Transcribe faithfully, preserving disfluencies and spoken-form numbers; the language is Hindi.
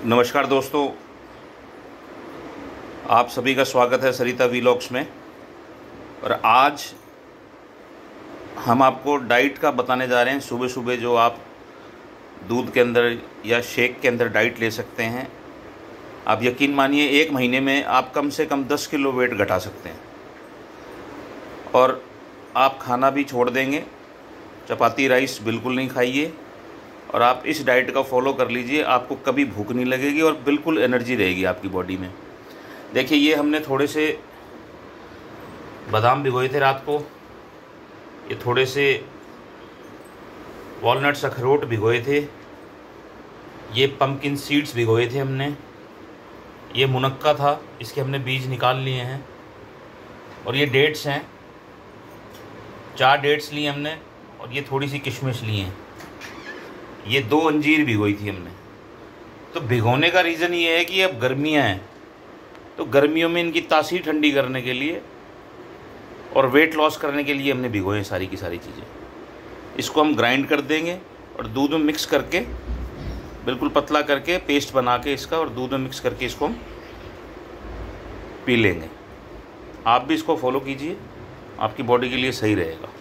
नमस्कार दोस्तों, आप सभी का स्वागत है सरिता वीलॉग्स में। और आज हम आपको डाइट का बताने जा रहे हैं। सुबह सुबह जो आप दूध के अंदर या शेक के अंदर डाइट ले सकते हैं। आप यकीन मानिए एक महीने में आप कम से कम दस किलो वेट घटा सकते हैं और आप खाना भी छोड़ देंगे। चपाती राइस बिल्कुल नहीं खाइए और आप इस डाइट का फॉलो कर लीजिए। आपको कभी भूख नहीं लगेगी और बिल्कुल एनर्जी रहेगी आपकी बॉडी में। देखिए, ये हमने थोड़े से बादाम भिगोए थे रात को, ये थोड़े से वॉलनट्स अखरोट भिगोए थे, ये पम्पकिन सीड्स भिगोए थे हमने, ये मुनक्का था, इसके हमने बीज निकाल लिए हैं। और ये डेट्स हैं, चार डेट्स लिए हमने और ये थोड़ी सी किशमिश लिए हैं। ये दो अंजीर भिगोई थी हमने। तो भिगोने का रीज़न ये है कि अब गर्मियाँ हैं, तो गर्मियों में इनकी तासीर ठंडी करने के लिए और वेट लॉस करने के लिए हमने भिगोए हैं सारी की सारी चीज़ें। इसको हम ग्राइंड कर देंगे और दूध में मिक्स करके बिल्कुल पतला करके पेस्ट बना के इसका और दूध में मिक्स करके इसको हम पी लेंगे। आप भी इसको फॉलो कीजिए, आपकी बॉडी के लिए सही रहेगा।